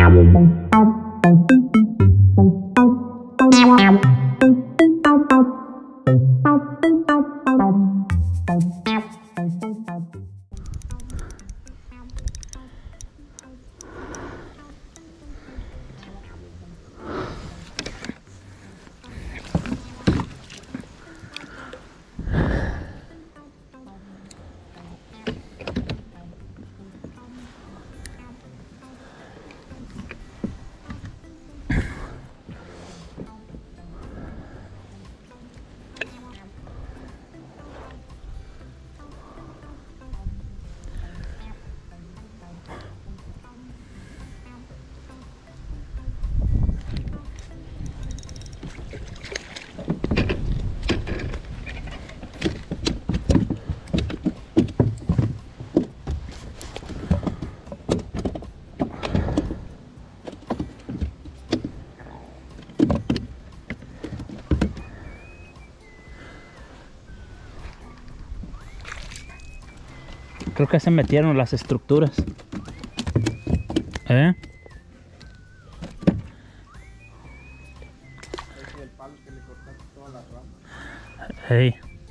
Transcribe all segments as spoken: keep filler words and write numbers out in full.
Creo que se metieron las estructuras. ¿Eh? Es el palo que le cortaste todas las ramas. Hey.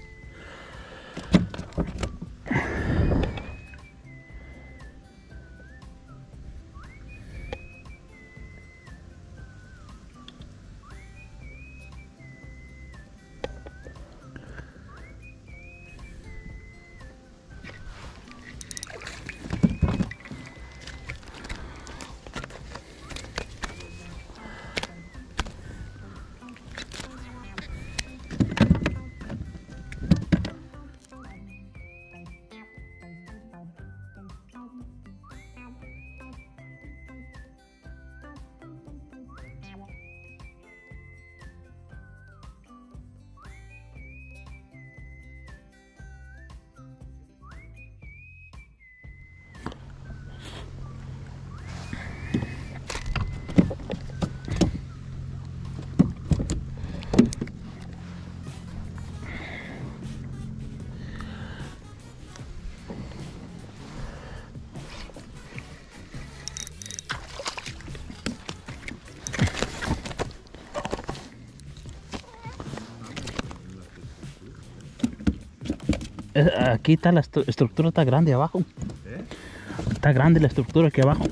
Aquí está la estru estructura, está grande abajo. ¿Eh? Está grande la estructura aquí abajo.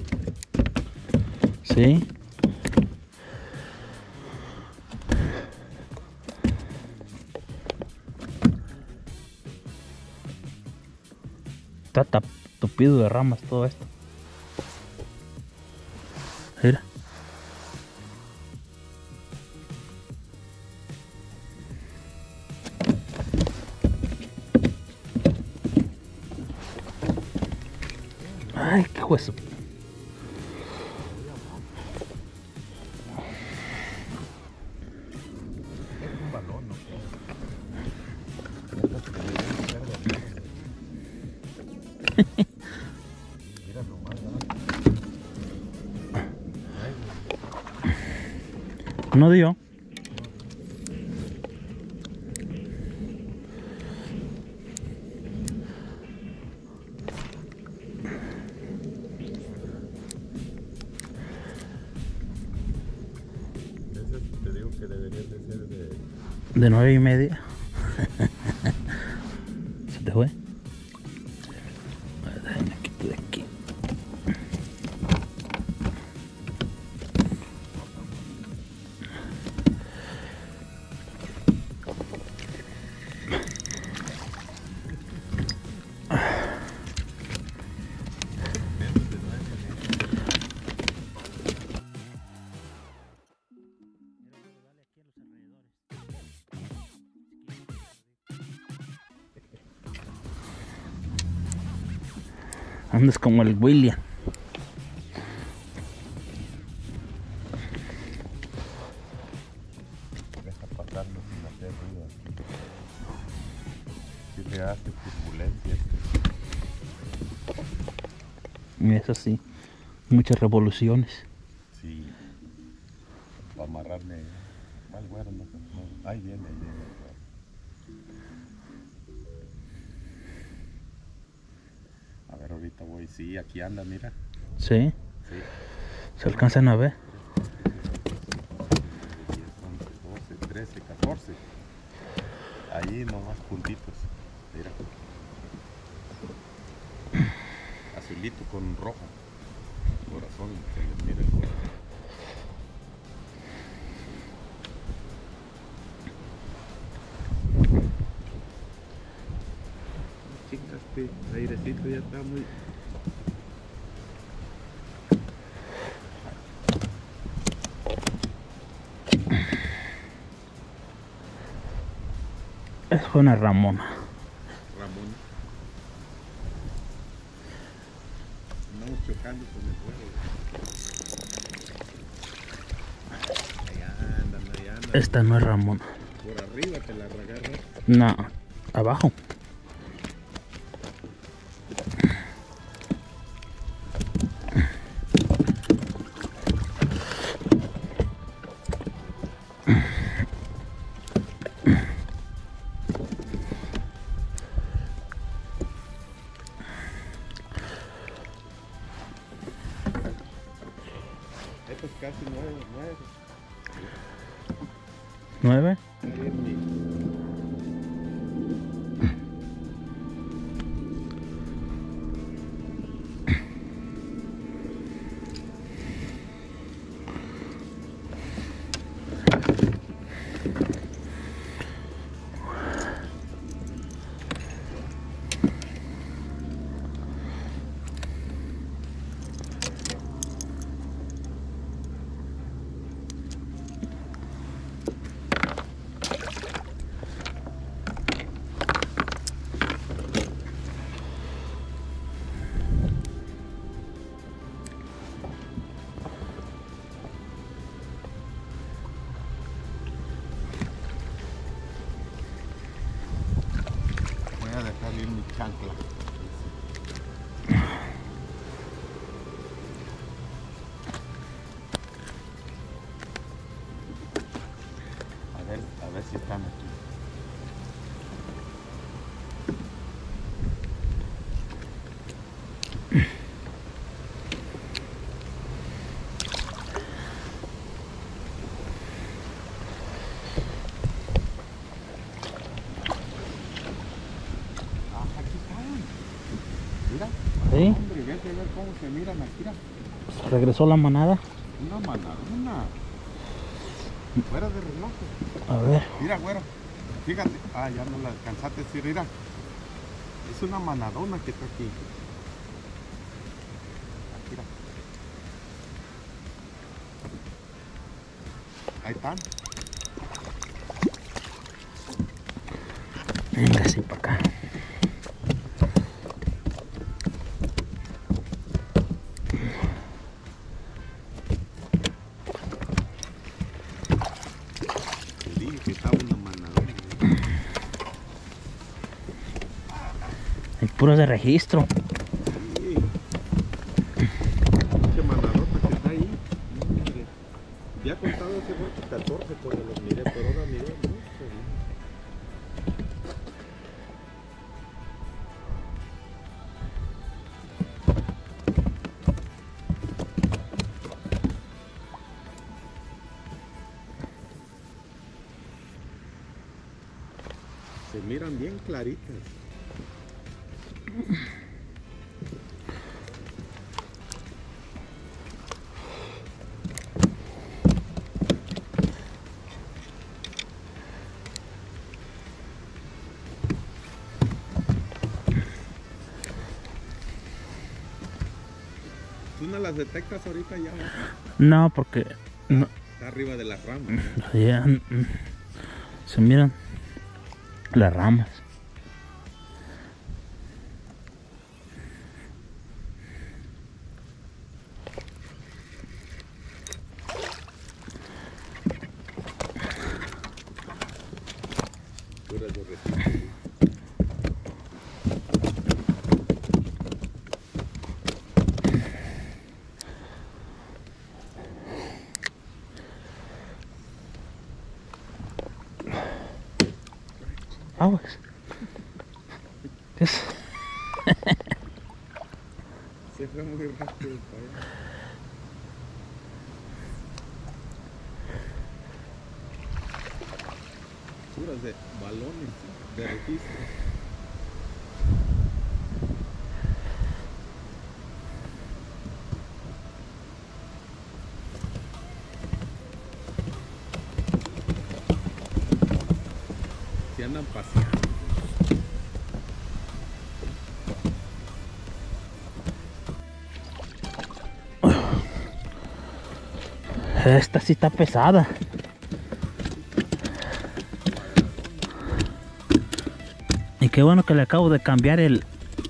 Sí. Está tap tupido de ramas todo esto. Mira. Ay, qué hueso. Es un balón, ¿no? Mira nomás, ¿no? No dio. Te digo que deberías de ser de... De nueve y media. ¿Se te fue? Déjame quitar de aquí. Andas como el William. Deja pasarlo sin hacer ruido. Si le hace turbulencia. Y eso sí, muchas revoluciones. Sí. Para amarrarme. Mal güero, no, no. Ahí viene, ahí viene. A ver, ahorita voy. Sí, aquí anda, mira. Sí. Sí. ¿Se alcanzan a ver? doce, trece, catorce. Ahí nomás puntitos. Mira. Azulito con rojo. Corazón, se les mira el corazón. Chicas, este airecito ya está muy... Es fue una ramona. Ramón. Andamos chocando con el fuego. Allá andan, allá andan. Esta no es ramona. Por arriba te la agarras. No, abajo. Esto es casi nueve, nueve. ¿Nueve? Voy a dejar ir mi chancla. A ver, a ver si están aquí. Mira, ¿Sí? hombre, vete a ver cómo se miran aquí. Mira. Regresó la manada. Una manadona. Fuera de relajo. A ver. Mira, güero. Fíjate. Ah, ya no la alcanzaste a decir, mira. Es una manadona que está aquí. Aquí, mira. Ahí están. Venga, así para acá. Te dije que estaba una manadona. Hay puros de registro. Sí. Qué manadota que está ahí. Mire. Ya he contado hace mucho catorce cuando los miré, pero ahora miré mucho. Se miran bien claritas. ¿Tú no las detectas ahorita ya? No, porque no, Está arriba de las ramas. ya, mm, se miran las ramas. Puras de registro. Aguas. ¿Qué es? Se fue muy rápido para allá. puras de balones de registro. Si andan paseando. Esta sí está pesada. Y qué bueno que le acabo de cambiar el...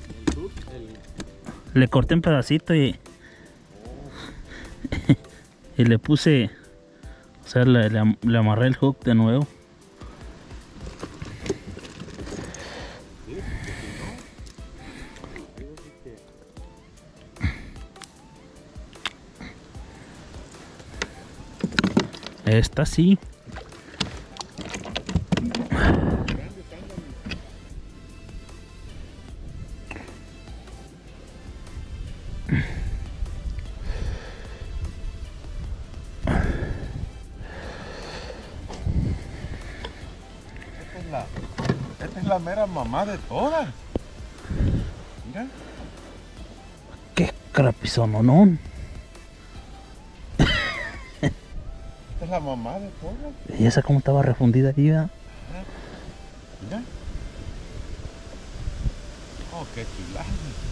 Le corté un pedacito y... y le puse... O sea, le, le, le amarré el hook de nuevo. Esta sí. Esta es la, esta es la mera mamá de todas. Mira. Qué crapizononón. Esta es la mamá de todas. Y esa como estaba refundida ahí, ¿verdad? Mira. Oh, qué chulada.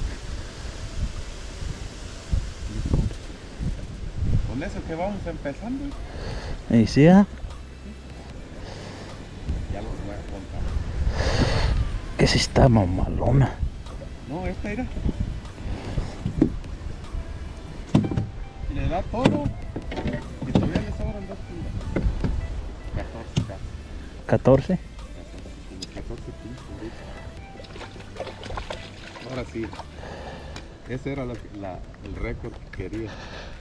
Con eso que vamos empezando. Y sí, ¿eh? Ya los voy a contar. Que sí está mamalona. No, esta era. Y le da todo. Y todavía le sobran dos kilos. catorce casi. catorce. Como catorce kilos ahorita. Ahora sí. Ese era lo que- la, el récord que quería.